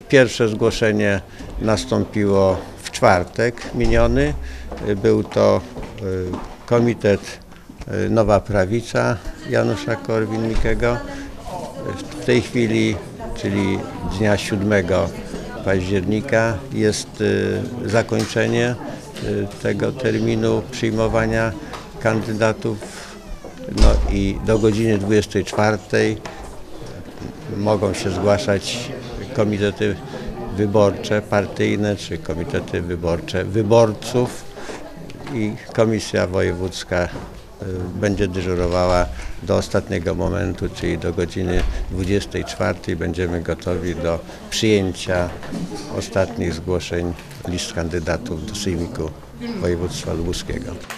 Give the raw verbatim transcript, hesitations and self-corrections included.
Pierwsze zgłoszenie nastąpiło w czwartek miniony. Był to Komitet Nowa Prawica Janusza Korwin-Mikkego. W tej chwili, czyli dnia siódmego października, jest zakończenie tego terminu przyjmowania kandydatów. No i do godziny dwudziestej czwartej mogą się zgłaszać komitety wyborcze partyjne czy komitety wyborcze wyborców i Komisja Wojewódzka będzie dyżurowała do ostatniego momentu, czyli do godziny dwudziestej czwartej. Będziemy gotowi do przyjęcia ostatnich zgłoszeń list kandydatów do Sejmiku Województwa Lubuskiego.